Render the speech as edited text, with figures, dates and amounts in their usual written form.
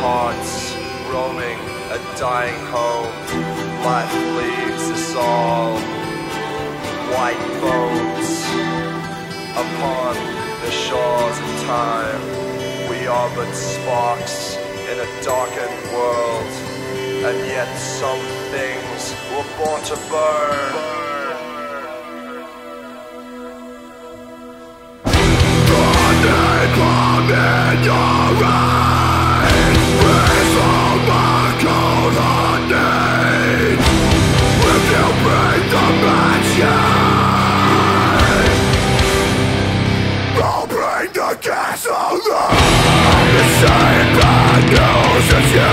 hearts roaming a dying home. Life leaves us all white boats upon the shores of time. We are but sparks in a darkened world, and yet some things were born to burn. Come in your eyes, raise all my cold heart need. If you bring the matches, I'll bring the gasoline. The same bad news as you.